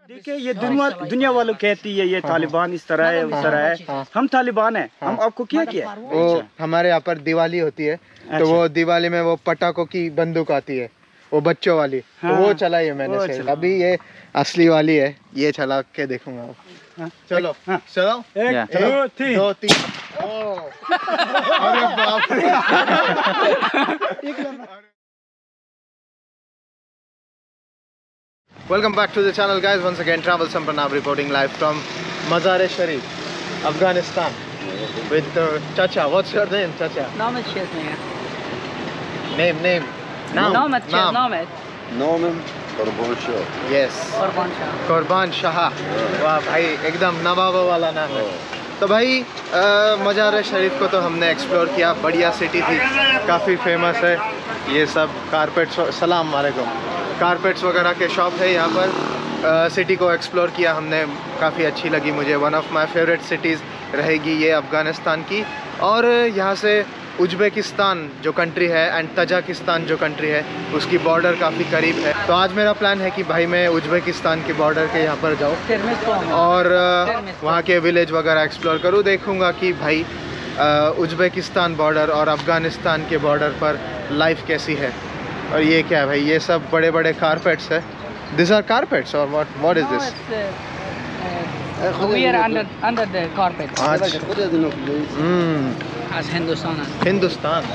देखिए ये दुनिया वालों कहती है ये तालिबान इस तरह है उस तरह है। हम तालिबान हैं। हम आपको क्या किया? वो हमारे यहाँ पर दिवाली होती है तो वो दिवाली में वो पटाखों की बंदूक आती है, वो बच्चों वाली, तो वो चलाई है मैंने से। अभी ये असली वाली है, ये चला के देखूंगा। चलो चलो 1 2 3। अरे बाप रे। Welcome back to the channel, guys. Once again, Travel Sampranav reporting live from Mazar-e-Sharif, Afghanistan, with Chacha. What's your name, Chacha? Namet Shehznia. Name. Namet. Nomen Qurban Shah. Yes. Qurban Shah. वाह भाई, एकदम नवाब वाला नाम है। तो भाई मज़ार-ए-शरीफ को तो हमने एक्सप्लोर किया, बढ़िया सिटी थी, काफ़ी फेमस है ये सब कारपेट्स। सलाम वालेकुम। कारपेट्स वगैरह के शॉप है यहाँ पर। सिटी को एक्सप्लोर किया हमने, काफ़ी अच्छी लगी मुझे। One of my favourite cities रहेगी ये अफ़गानिस्तान की। और यहाँ से उज़्बेकिस्तान जो कंट्री है एंड तजाकिस्तान जो कंट्री है उसकी बॉर्डर काफ़ी करीब है। तो आज मेरा प्लान है कि भाई मैं उज़्बेकिस्तान के बॉर्डर के यहाँ पर जाऊँ और वहाँ के विलेज वगैरह एक्सप्लोर करूँ। देखूँगा कि भाई उज़्बेकिस्तान बॉर्डर और अफ़गानिस्तान के बॉर्डर पर लाइफ कैसी है। और ये क्या है भाई, ये सब बड़े बड़े कारपेट्स है। दिस आर कारपेट्स और what is this? We are under the carpet. As Hindustan. Hindustan.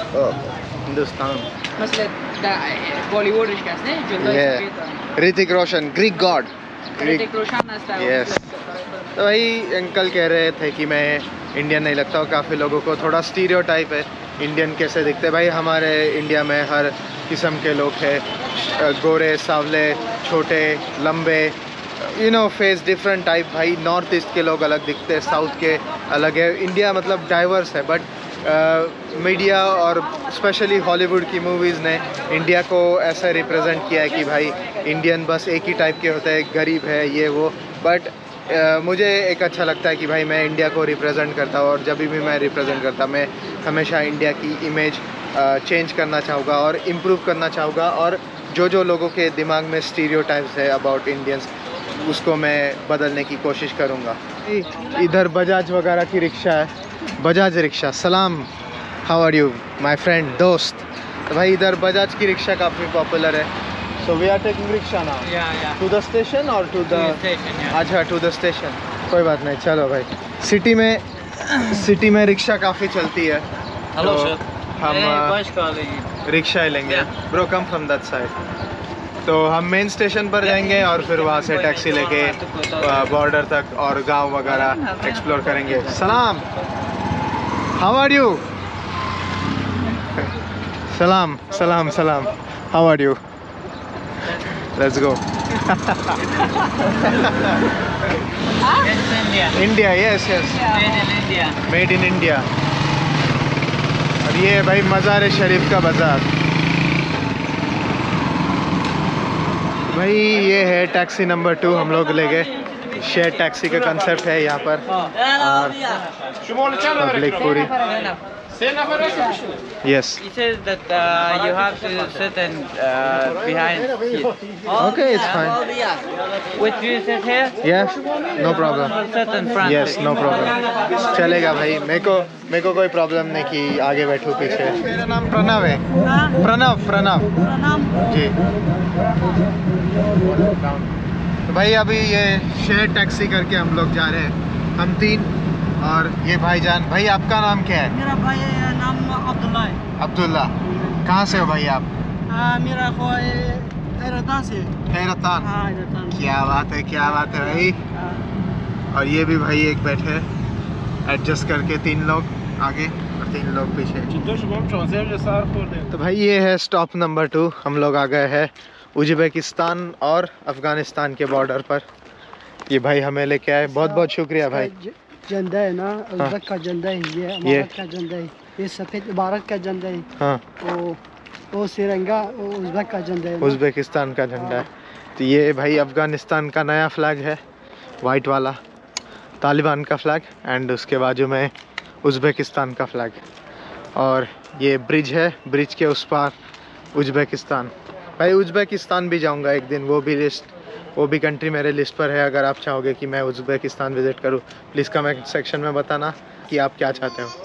مثل بولیوودش کس نه جلوی Hrithik Roshan, Greek god. Hrithik Roshan است. Yes. तो भाई अंकल कह रहे थे कि मैं इंडियन नहीं लगता हूँ। काफ़ी लोगों को थोड़ा स्टीरियोटाइप है इंडियन कैसे दिखते हैं। भाई हमारे इंडिया में हर किस्म के लोग हैं, गोरे, सावले, छोटे, लंबे, फेस डिफरेंट टाइप। भाई नॉर्थ ईस्ट के लोग अलग दिखते हैं, साउथ के अलग है। इंडिया मतलब डाइवर्स है, बट मीडिया और स्पेशली हॉलीवुड की मूवीज़ ने इंडिया को ऐसा रिप्रेजेंट किया है कि भाई इंडियन बस एक ही टाइप के होते हैं, गरीब है ये वो। बट मुझे एक अच्छा लगता है कि भाई मैं इंडिया को रिप्रेजेंट करता हूँ, और जब भी मैं रिप्रेजेंट करता मैं हमेशा इंडिया की इमेज चेंज करना चाहूँगा और इम्प्रूव करना चाहूँगा। और जो लोगों के दिमाग में स्टीरियोटाइप्स है अबाउट इंडियंस, उसको मैं बदलने की कोशिश करूँगा। इधर बजाज वगैरह की रिक्शा है, बजाज रिक्शा। सलाम, how are you my friend, दोस्त। तो भाई इधर बजाज की रिक्शा काफ़ी पॉपुलर है। So we are taking rickshaw now to the station और टू द अच्छा टू द स्टेशन। कोई बात नहीं, चलो भाई। सिटी में रिक्शा काफ़ी चलती है। हेलो तो सर, हम रिक्शा ही लेंगे। Bro come from that side. तो हम मेन स्टेशन पर जाएंगे और फिर वहाँ से टैक्सी लेके बॉर्डर तक और गांव वगैरह एक्सप्लोर करेंगे। सलाम, हाउ आर यू? सलाम, how are you? Let's go. India, yes made in India. और ये भाई मज़ार-ए-शरीफ का बाज़ार। भाई ये है टैक्सी नंबर 2, हम लोग ले गए। शेयर टैक्सी का कंसेप्ट है यहाँ पर। और पब्लिक पूरी। Yes. He says that you have to sit and behind seat. Okay, it's fine. Which you sit here? Yeah, no problem. Sit in front. Yes, no problem. चलेगा भाई, मेरे को कोई प्रॉब्लम नहीं कि आगे बैठूं पीछे। मेरा नाम प्रणव है। प्रणव जी। तो भाई अभी ये शेयर टैक्सी करके हम लोग जा रहे हैं, हम 3 और ये भाईजान। भाई आपका नाम क्या है? मेरा भाई नाम अब्दुल्ला है। अब्दुल्ला। कहाँ से हो भाई आप? मेरा कोई हैरतान से। हैरतान। हैरतान। क्या बात है भाई। और ये भी भाई एक बैठे, एडजस्ट करके 3 लोग आगे और 3 लोग पीछे। तो भाई ये है स्टॉप नंबर 2, हम लोग आ गए हैं उज़्बेकिस्तान और अफ़गानिस्तान के बॉर्डर पर। ये भाई हमें लेके आए, बहुत बहुत शुक्रिया भाई। झंडा है ना, उज़्बेक का झंडा है, ये अमारत का झंडा है, ये सफ़ेद भारत का झंडा है। हाँ, वो तिरंगा उज़्बेक का झंडा है, उज़्बेकिस्तान का झंडा है। तो ये भाई अफ़गानिस्तान का नया फ्लैग है, वाइट वाला, तालिबान का फ्लैग, एंड उसके बाजू में उज़्बेकिस्तान का फ्लैग। और ये ब्रिज है, ब्रिज के उस पार उज़्बेकिस्तान। भाई उज़्बेकिस्तान भी जाऊंगा एक दिन, वो वो भी कंट्री मेरे लिस्ट पर है। अगर आप चाहोगे कि मैं उज़्बेकिस्तान विज़िट करूँ, प्लीज़ कमेंट सेक्शन में बताना कि आप क्या चाहते हो।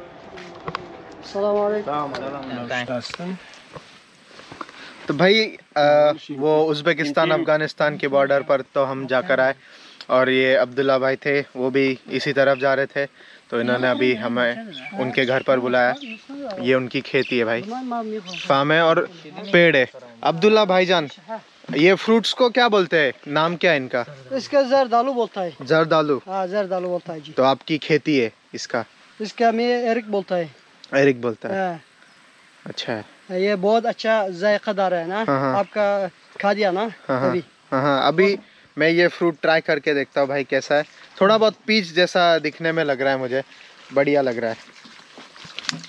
तो भाई वो उज़्बेकिस्तान अफ़गानिस्तान के बॉर्डर पर तो हम जाकर आए, और ये अब्दुल्ला भाई थे, वो भी इसी तरफ जा रहे थे, तो इन्होंने अभी हमें उनके घर पर बुलाया। ये उनकी खेती है भाई, फार्म है और पेड़ है। अब्दुल्ला भाईजान, ये फ्रूट्स को क्या बोलते हैं, नाम क्या है इनका? इसका जरदालू बोलता है। जरदालू? हाँ, जरदालू बोलता है जी। तो आपकी खेती है इसका? इसका मैं एरिक बोलता है। एरिक बोलता है। हाँ। अच्छा है। ये बहुत अच्छा जायकादार है ना। हाँ। आपका खा दिया ना? हाँ अभी हाँ, अभी मैं ये फ्रूट ट्राई करके देखता हूँ भाई कैसा है। थोड़ा बहुत पीच जैसा दिखने में लग रहा है मुझे, बढ़िया लग रहा है।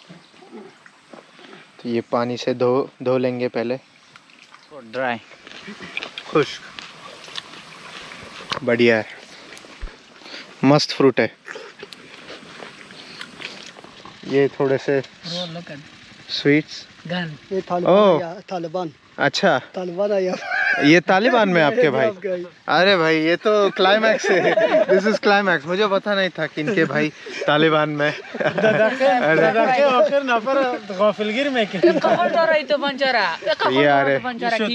तो ये पानी से धो लेंगे पहले। ड्राई, खुश, बढ़िया है, मस्त फ्रूट है। ये थोड़े से स्वीट्स। ये तालिबान। अच्छा, तालिबान आया। ये तालिबान में आपके भाई? अरे भाई ये तो क्लाइमैक्स है, दिस इज क्लाइमैक्स। मुझे पता नहीं था कि इनके भाई तालिबान में। ये आ रहे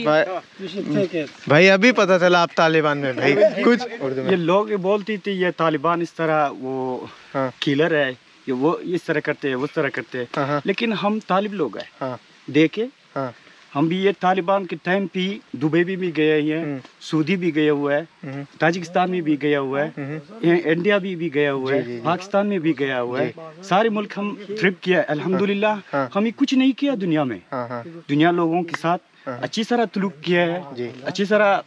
भाई, अभी पता चला आप तालिबान में भाई। कुछ उर्दू में ये लोग बोलती थी ये तालिबान इस तरह वो किलर है, ये वो इस तरह करते हैं, उस तरह करते हैं, लेकिन हम तालिब लोग हैं। देखे हम भी ये तालिबान के टाइम पे दुबई भी गए हैं, सऊदी भी गया हुआ है, ताजिकिस्तान में भी गया हुआ है, इंडिया भी गया हुआ है, पाकिस्तान में भी गया हुआ है। सारे मुल्क हम ट्रिप किया अल्हम्दुलिल्लाह। हमें कुछ नहीं किया दुनिया में, दुनिया लोगों के साथ अच्छी तरह तुलुक किया है, अच्छी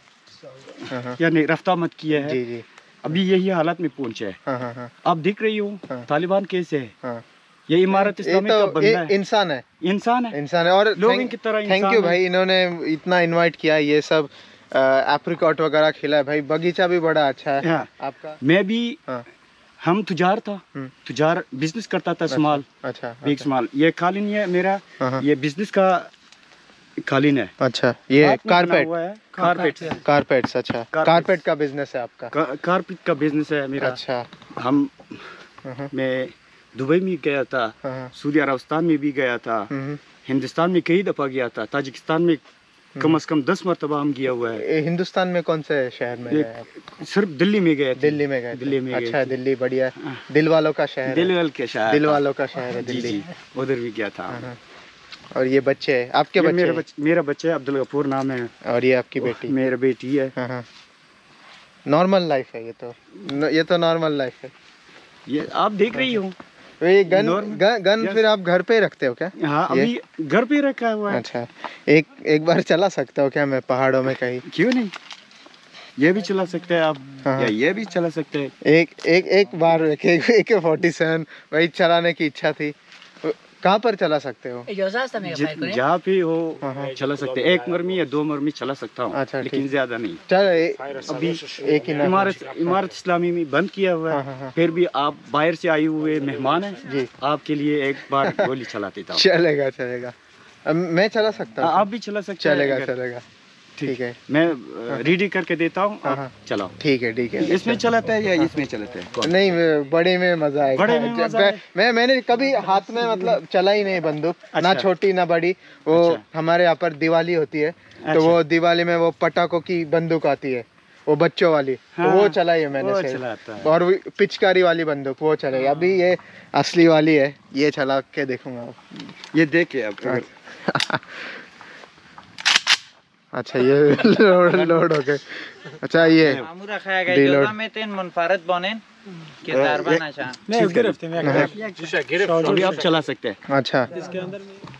तरह यानी रफ्ता मत किया है। अभी यही हालत में पहुंचे है। आप देख रही हो तालिबान कैसे है। ये इमारत इस्लामी का बंदा है, इंसान है और लोगों की तरह। थैंक यू भाई, इन्होंने इतना इनवाइट किया, ये सब एप्रिकॉट वगैरह खिलाए भाई। बगीचा भी बड़ा अच्छा है आपका। मैं भी हम तुजार था, तुजार बिजनेस करता था, स्मॉल। अच्छा, बिग स्मॉल। ये कालीन है मेरा, ये बिजनेस का कालीन है। अच्छा, ये कारपेट्स। अच्छा, कारपेट का बिजनेस है आपका? कारपेट का बिजनेस है मेरा। अच्छा। मैं दुबई में गया था, सऊदी अरबस्तान में भी गया था, हिंदुस्तान में कई दफा गया था, ताजिकिस्तान में कम से कम 10 मरतबा हम गया हुआ है। हिंदुस्तान में कौन से शहर में गए आप? सिर्फ दिल्ली में गए थे। दिल्ली में गए। अच्छा, दिल्ली बढ़िया है, दिल वालों का शहर। दिल वालों का शहर है दिल्ली। उधर भी गया था। और ये बच्चे है आपके? मेरा बच्चा है, अब्दुल गफूर नाम है। और ये आपकी बेटी? मेरा बेटी है। नॉर्मल लाइफ है ये तो नॉर्मल लाइफ है। ये आप देख रही हो। ये गन फिर आप घर पे रखते हो क्या? हाँ, अभी घर पे रखा हुआ है। अच्छा, एक बार चला सकता हो क्या मैं पहाड़ों में कहीं? क्यों नहीं, ये भी चला सकते हैं आप। या ये भी चला सकते हैं। एक बार AK-47 वही चलाने की इच्छा थी। कहाँ पर चला सकते हो? जहाँ भी हो चला सकते हैं। 1 मरमी या 2 मरमी चला सकता हूँ। अच्छा, लेकिन ज्यादा नहीं। चल अभी एक इमारत इस्लामी में बंद किया हुआ है। फिर भी आप बाहर से आए हुए मेहमान हैं जी, आपके लिए एक बार गोली चला देता हूँ। चलेगा। मैं चला सकता हूँ? आप भी चला सकते हैं। चलेगा। ठीक है, मैं रेडी करके देता हूँ, चलाओ। ठीक है। इसमें चलाते हैं या इसमें चलाते हैं? नहीं, बड़े में मजा आएगा। मैंने कभी हाथ में मतलब चला ही नहीं बंदूक। अच्छा। ना छोटी ना बड़ी। वो हमारे यहाँ पर दिवाली होती है। अच्छा। तो वो दिवाली में वो पटाखों की बंदूक आती है, वो बच्चों वाली। हाँ। तो वो चलाई है मैंने। और पिचकारी वाली बंदूक वो चलाई। अभी ये असली वाली है, ये चला के देखूंगा। ये देखिए आप। अच्छा, ये लोड हो गए। अच्छा, ये अभी आप चला सकते हैं। अच्छा, इसके अंदर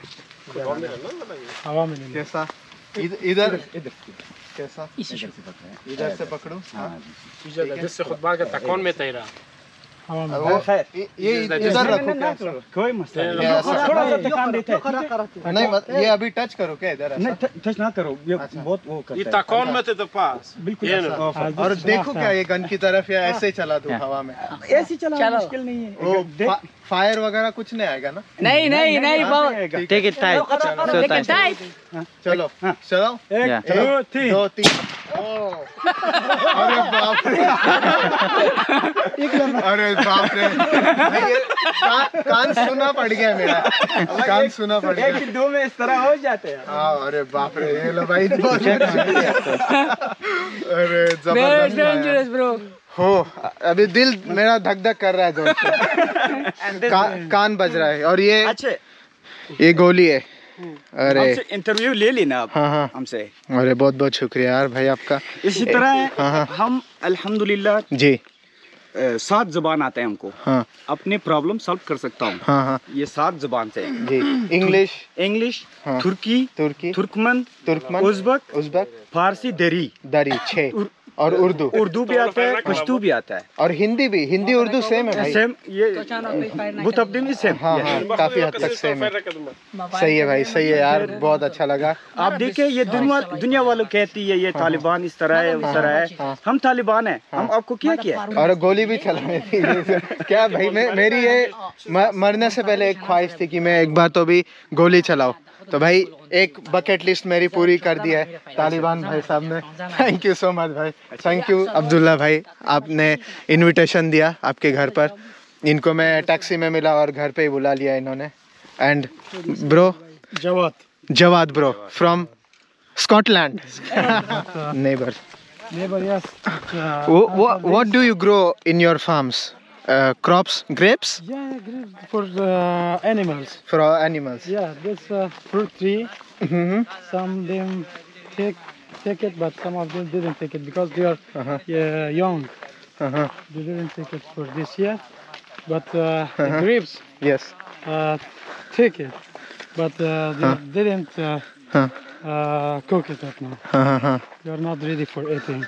हवा में कैसा? इधर कैसा? इधर से पकड़ूं? ये इधर रखो क्या? कोई मसला नहीं, ये ऐसा- थोड़ा सा थकान देता है। नहीं ये अभी टच करो क्या इधर ऐसा? नहीं टच ना करो, ये बहुत वो करता है। Itacon mete de paz. बिल्कुल ऐसा। और देखो क्या ये गन की तरफ या ऐसे ही चला दूं हवा में? ऐसी चलाना मुश्किल नहीं है। वो फायर वगैरह कुछ नहीं आएगा ना? नहीं नहीं नहीं बहुत take it tight so tight चलो चलो Yeah. 1 2 3 अरे बाप रे अरे बाप रे भाई ये कान सुना पड़ गया मेरा, कान सुना पड़ गया। 1 2 में इस तरह हो जाते हैं। हाँ अरे बाप रे ये लो भाई बहुत अरे जबरदस्त dangerous bro हो। अभी दिल मेरा धक धक कर रहा है जोर से। कान बज रहा है। और ये अच्छे ये गोली है। अरे हमसे इंटरव्यू ले लेना आप हाँ हमसे। अरे बहुत बहुत शुक्रिया यार भाई आपका। इसी तरह हाँ। हम अल्हम्दुलिल्लाह जी 7 जुबान आते हैं हमको, हाँ अपने प्रॉब्लम सॉल्व कर सकता हूँ। हाँ ये 7 जुबान से जी इंग्लिश इंग्लिश, हाँ। तुर्की, तुर्की तुर्कमन, तुर्कमन उज़्बेक, उज़्बेक फारसी, दरी, दरी 6 और उर्दू उर्दू भी आता है, पश्तो भी आता है। और हिंदी भी। हिंदी उर्दू सेम है भाई। सेम ये मुतब्दिल भी सेम। हाँ हाँ काफी हद तक सेम है। सही है भाई सही है यार बहुत अच्छा लगा। आप देखिए ये दुनिया वालों कहती है ये तालिबान इस तरह है उस तरह है। हम तालिबान हैं, हम आपको क्या किया है? और गोली भी चलानी थी क्या भाई? मेरी ये मरने से पहले एक ख्वाहिश थी कि मैं एक बार तो भी गोली चलाऊं। तो भाई एक बकेट लिस्ट मेरी पूरी कर दी है तालिबान भाई साहब ने। थैंक यू सो मच भाई। थैंक यू अब्दुल्ला भाई, आपने इनविटेशन दिया आपके घर पर। इनको मैं टैक्सी में मिला और घर पे ही बुला लिया इन्होंने। And bro Jawad bro from Scotland neighbour. yes. What do you grow in your farms? Crops, grapes Yeah, grapes for animals. for animals. Yeah, this fruit tree. Mm-hmm. Some them take it, but some of them didn't take it because they are Uh-huh. young. Uh-huh. They didn't take it for this year. But the grapes Yes. take it, but they didn't Huh. cook it up now. Uh-huh. They are not ready for eating.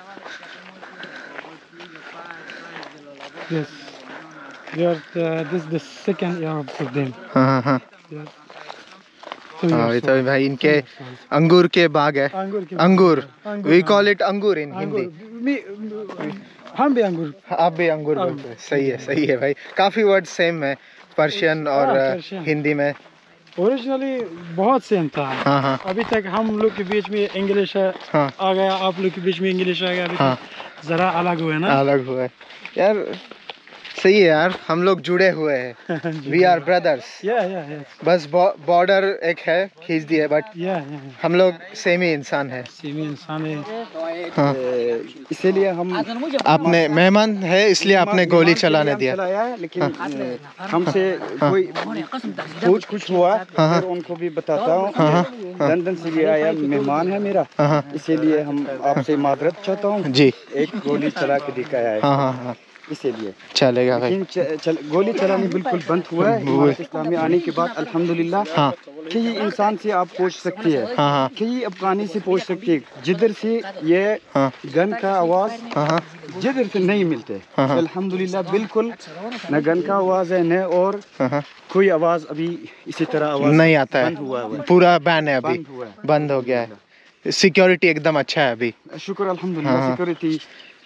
Yes, they are. This is the second year for them. Uh-huh. Yeah. हाँ ये तो भाई इनके अंगूर के बाग है। अंगूर we call it अंगूर इन हिंदी। हम भी अंगूर। आप भी अंगूर बोलते हैं। सही है भाई। काफी वर्ड सेम है पर्शियन और पर्शियन। हिंदी में। ओरिजिनली बहुत सेम था। हाँ हाँ अभी तक हम लोग के बीच में इंग्लिश हाँ आ गया, आप लोग के बीच में इंग्लिश आ गया, अभी हाँ। तक जरा अलग हुआ है ना। अलग हुआ है यार। सही है यार हम लोग जुड़े हुए हैं। We are brothers. या बस बॉर्डर एक है खींच दी है बट हम लोग सेम ही इंसान है। सेम इंसान है। हाँ। इसीलिए हम आपने मेहमान है इसलिए आपने गोली चलाने दिया। चलाया है, लेकिन हमसे कोई कुछ हुआ फिर उनको भी बताता हूँ। लंदन से भी आया मेहमान है मेरा, इसीलिए हम आपसे माजरत चाहता हूँ। जी एक गोली चला के दिखाया है हाँ इसीलिए। चलेगा भाई। लेकिन गोली चलानी बिल्कुल बंद हुआ है भारत इस्लाम में आने के बाद अल्हम्दुलिल्लाह। हाँ कई इंसान से आप पूछ सकती है, हाँ कई अफगानी से पूछ सकती है, जिधर से ये हाँ गन का आवाज हाँ जिधर से नहीं मिलते। अल्हम्दुलिल्लाह बिल्कुल न गन का आवाज है न और कोई आवाज अभी इसी तरह आवाज नहीं आता बंद हुआ है। पूरा बैन है अभी, बंद हुआ है। बंद हो गया है। सिक्योरिटी एकदम अच्छा है अभी। शुक्र अल्हम्दुलिल्लाह सिक्योरिटी।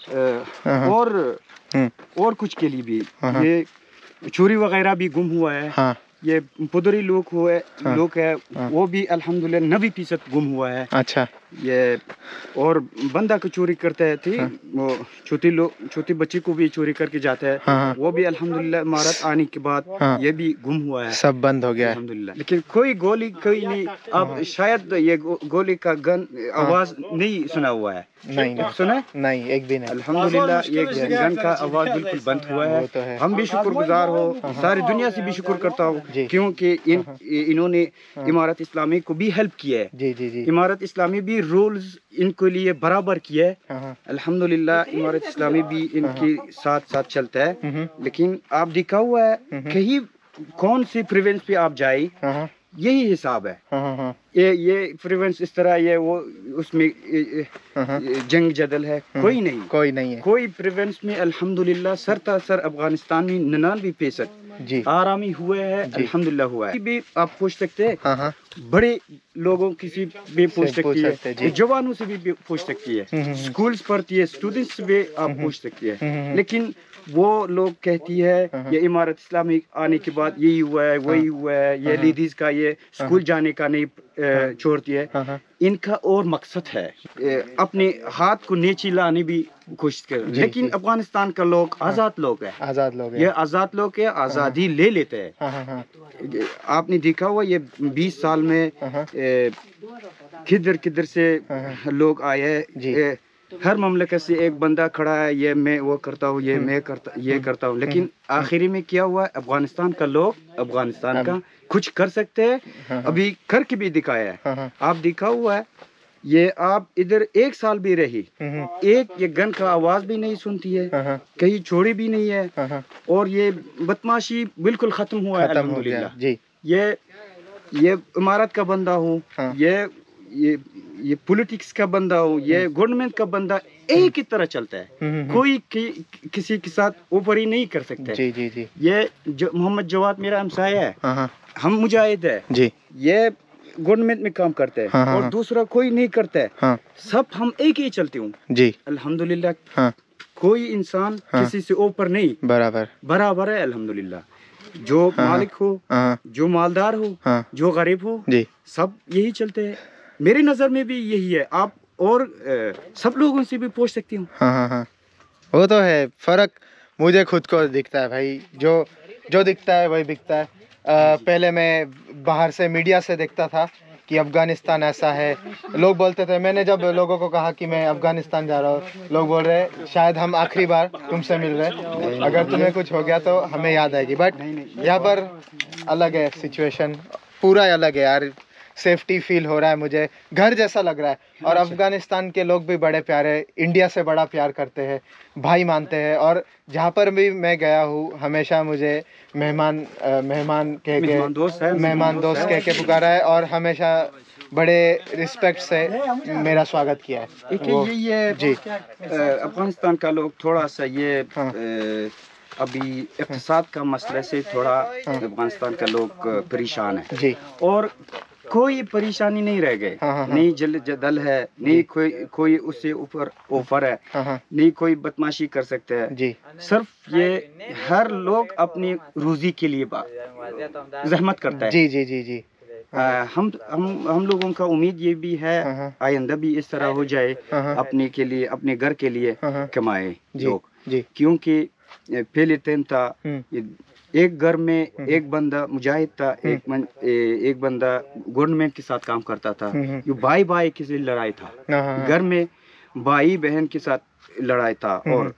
और कुछ के लिए भी ये चोरी वगैरह भी गुम हुआ है। हाँ ये पुदरी लोग है वो भी अल्हम्दुलिल्लाह 90% गुम हुआ है। अच्छा ये और बंदा को चोरी करते थे वो छोटी बच्ची को भी चोरी करके जाता है। हाँ। वो भी अल्हम्दुलिल्लाह इमारत आने के बाद ये भी गुम हुआ है। सब बंद हो गया है अल्हम्दुलिल्लाह। लेकिन कोई नहीं। अब शायद ये गोली का गन आवाज नहीं सुना हुआ है। नहीं सुना नहीं एक भी नहीं। अल्हम्दुलिल्लाह ये गन का आवाज बिल्कुल बंद हुआ है। वो तो है। हम भी शुक्रगुजार हो, सारी दुनिया से भी शुक्र करता हूँ क्योंकि इन्होंने इमारत इस्लामी को भी हेल्प किया है। जी जी जी। इमारत इस्लामी भी रूल्स इनके लिए बराबर किया है। हाँ अल्हम्दुलिल्लाह इमारत इस्लामी भी इनके साथ चलता है। लेकिन आप देखा हुआ है कहीं कौन सी प्रोविंस पे आप जाए हाँ यही हिसाब है। हाँ हाँ ये प्रिवेंस इस तरह ये वो उसमें जंग जदल है, कोई नहीं है। कोई प्रिवेंस में अल्हम्दुलिल्लाह सर अफगानिस्तान में 99% जी आरामी हुए हैं, अल्हम्दुलिल्लाह हुआ है। भी आप पूछ सकते हैं, बड़े लोगों किसी भी पूछ सकती है, जवानों से भी पूछ सकती है, स्कूल्स पढ़ती है स्टूडेंट्स से भी आप पूछ सकती है। लेकिन वो लोग कहती है ये इमारत इस्लामी आने के बाद यही हुआ है, वही हुआ है, ये लेडीज का ये स्कूल जाने का नहीं छोड़ती है। इनका और मकसद है अपने हाथ को नीचे लाने भी कोशिश कर, लेकिन अफगानिस्तान का लोग आजाद लोग है, ये आजाद लोग है, आजादी ले लेते हैं। आपने देखा हुआ ये 20 साल में किधर किधर से लोग आए हैं, हर ममलकत से एक बंदा खड़ा है, ये मैं वो करता हूँ, ये करता हूँ, लेकिन आखिरी में क्या हुआ, अफगानिस्तान का लोग अफगानिस्तान का कुछ कर सकते हैं, अभी करके भी दिखाया है। आप दिखा हुआ है, ये आप इधर 1 साल भी रही, एक ये गन का आवाज भी नहीं सुनती है, कहीं छोड़ी भी नहीं है, और ये बदमाशी बिल्कुल खत्म हुआ है अल्हम्दुलिल्लाह। ये इमारत का बंदा हूँ, ये पॉलिटिक्स का बंदा हूँ, ये गवर्नमेंट का बंदा, एक ही तरह चलता है, कोई किसी के साथ ऊपर ही नहीं कर सकता है। जी। ये मोहम्मद जवाद मेरा हमसाया है, हम मुजाहिद है, ये गवर्नमेंट में काम करते हैं, और दूसरा कोई नहीं करता है, सब हम एक ही चलते हूँ जी अल्हम्दुलिल्लाह। कोई इंसान किसी से ऊपर नहीं, बराबर है अल्हम्दुलिल्लाह। जो मालिक हो, जो मालदार हो, जो गरीब हो, सब यही चलते हैं। मेरी नजर में भी यही है। आप और सब लोगों से भी पूछ सकती हूँ। वो तो है, फर्क मुझे खुद को दिखता है भाई, जो दिखता है वही बिकता है। पहले मैं बाहर से मीडिया से देखता था कि अफ़गानिस्तान ऐसा है, लोग बोलते थे। मैंने जब लोगों को कहा कि मैं अफ़गानिस्तान जा रहा हूँ, लोग बोल रहे शायद हम आखिरी बार तुमसे मिल रहे, अगर तुम्हें कुछ हो गया तो हमें याद आएगी। बट यहाँ पर अलग है सिचुएशन, पूरा अलग है यार। सेफ्टी फील हो रहा है, मुझे घर जैसा लग रहा है। और अफ़गानिस्तान के लोग भी बड़े प्यारे, इंडिया से बड़ा प्यार करते हैं, भाई मानते हैं। और जहाँ पर भी मैं गया हूँ हमेशा मुझे मेहमान दोस्त कह के पुकारा है, और हमेशा बड़े रिस्पेक्ट से मेरा स्वागत किया है। ये जी अफ़गानिस्तान का लोग थोड़ा सा ये अभी इक़्तिसाद का मसले से थोड़ा अफ़गानिस्तान का लोग परेशान है जी, और कोई परेशानी नहीं रह गए, नहीं जदल है, नहीं कोई उससे ऊपर ऑफर है, नहीं कोई बदमाशी कर सकते हैं जी। सिर्फ ये हर लोग अपनी रोजी के लिए जहमत करता है जी। हम लोगों का उम्मीद ये भी है आइंदा भी इस तरह हो जाए, अपने के लिए, अपने घर के लिए कमाए लोग, क्योंकि पहले टाइम था एक घर में एक बंदा मुजाहिद था, एक बंदा गवर्नमेंट के साथ काम करता था। ये भाई के साथ लड़ाई था, घर में भाई बहन के साथ लड़ाई था, और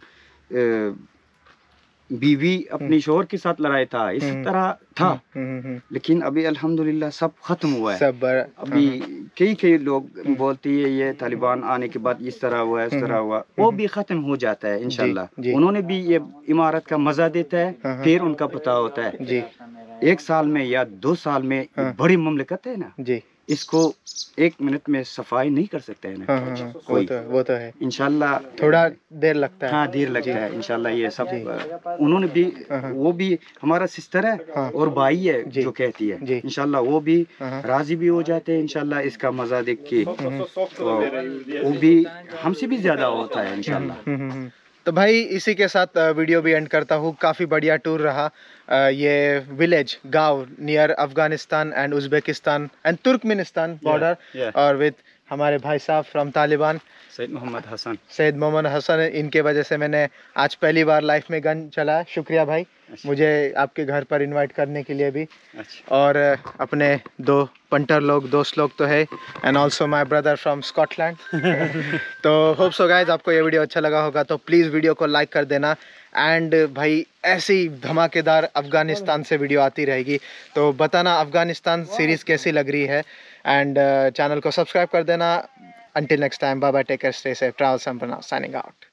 बीवी अपने शोहर के साथ लड़ाई था, इस तरह था। लेकिन अभी अल्हम्दुलिल्लाह सब खत्म हुआ है। अभी कई लोग बोलती है ये तालिबान आने के बाद इस तरह हुआ, इस तरह हुआ, वो भी खत्म हो जाता है इंशाल्लाह। उन्होंने भी ये इमारत का मजा देता है, फिर उनका पता होता है 1 साल में या 2 साल में बड़ी ममलकत है ना जी, इसको 1 मिनट में सफाई नहीं कर सकते हैं ना कोई। वो तो है। इंशाल्लाह थोड़ा देर लगता है। हाँ, देर लगता है। इंशाल्लाह ये सब उन्होंने भी, वो भी हमारा सिस्टर है और भाई है जो कहती है, इंशाल्लाह वो भी राजी भी हो जाते हैं इंशाल्लाह इसका मजा देख के, वो भी हमसे भी ज्यादा होता है इंशाल्लाह। तो भाई इसी के साथ वीडियो भी एंड करता हूँ। काफ़ी बढ़िया टूर रहा। ये विलेज, गांव near Afghanistan and Uzbekistan and Turkmenistan border, और विद हमारे भाई साहब फ्रॉम तालिबान, सैयद मोहम्मद हसन। इनके वजह से मैंने आज पहली बार लाइफ में गन चलाया। शुक्रिया भाई मुझे आपके घर पर इनवाइट करने के लिए भी। और अपने 2 पंटर लोग, दोस्त लोग तो है, and also my brother from Scotland. तो होप सो गाइज आपको ये वीडियो अच्छा लगा होगा, तो प्लीज़ वीडियो को लाइक कर देना। एंड भाई ऐसी धमाकेदार अफ़गानिस्तान से वीडियो आती रहेगी, तो बताना अफ़गानिस्तान सीरीज़ कैसी लग रही है। एंड चैनल को सब्सक्राइब कर देना। Until next time, bye bye, take care, stay safe, travel Sampana, signing out.